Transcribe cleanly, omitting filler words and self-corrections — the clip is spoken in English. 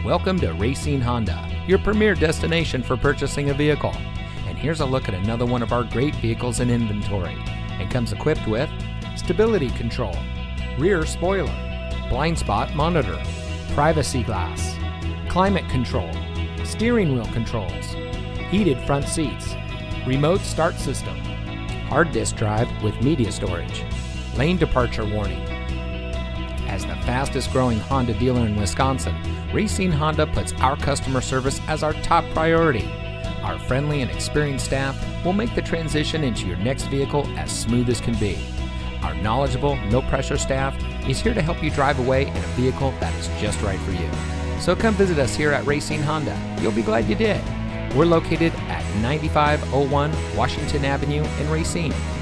Welcome to Racine Honda, your premier destination for purchasing a vehicle. And here's a look at another one of our great vehicles in inventory, and comes equipped with stability control, rear spoiler, blind spot monitor, privacy glass, climate control, steering wheel controls, heated front seats, remote start system, hard disk drive with media storage, lane departure warning. As the fastest growing Honda dealer in Wisconsin, Racine Honda puts our customer service as our top priority. Our friendly and experienced staff will make the transition into your next vehicle as smooth as can be. Our knowledgeable, no-pressure staff is here to help you drive away in a vehicle that is just right for you. So come visit us here at Racine Honda. You'll be glad you did. We're located at 9501 Washington Avenue in Racine.